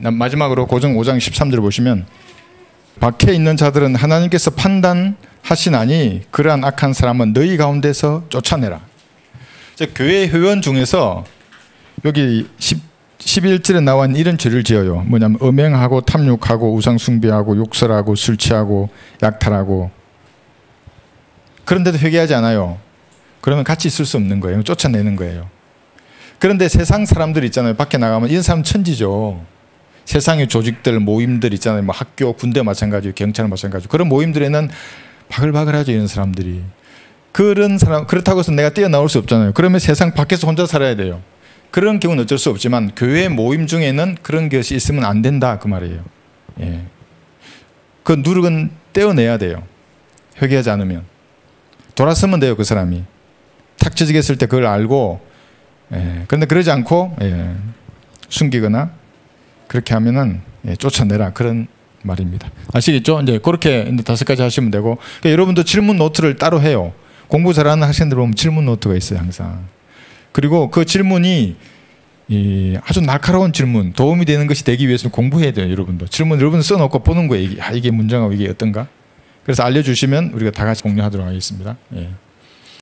마지막으로 고정 5장 13절 보시면 밖에 있는 자들은 하나님께서 판단하시나니 그러한 악한 사람은 너희 가운데서 쫓아내라. 교회 회원 중에서 여기 11절에 나와 있는 이런 죄를 지어요. 뭐냐면 음행하고 탐욕하고 우상 숭배하고 욕설하고 술 취하고 약탈하고. 그런데도 회개하지 않아요. 그러면 같이 있을 수 없는 거예요. 쫓아내는 거예요. 그런데 세상 사람들 있잖아요. 밖에 나가면 이런 사람 천지죠. 세상의 조직들, 모임들 있잖아요. 뭐 학교, 군대 마찬가지고 경찰 마찬가지고. 그런 모임들에는 바글바글하죠. 이런 사람들이. 그런 사람, 그렇다고 해서 내가 뛰어나올 수 없잖아요. 그러면 세상 밖에서 혼자 살아야 돼요. 그런 경우는 어쩔 수 없지만 교회 모임 중에는 그런 것이 있으면 안 된다 그 말이에요. 예. 그 누룩은 떼어내야 돼요. 회개하지 않으면. 돌아서면 돼요. 그 사람이. 탁 처지겠을 때 그걸 알고. 예. 그런데 그러지 않고 숨기거나 그렇게 하면은 쫓아내라 그런 말입니다. 아시겠죠? 이제 그렇게 5가지 하시면 되고. 그러니까 여러분도 질문 노트를 따로 해요. 공부 잘하는 학생들 보면 질문 노트가 있어요. 항상. 그리고 그 질문이 아주 날카로운 질문, 도움이 되는 것이 되기 위해서는 공부해야 돼요. 여러분도. 질문 여러분 써놓고 보는 거예요. 이게 문장하고 이게 어떤가? 그래서 알려주시면 우리가 다 같이 공유하도록 하겠습니다. 예.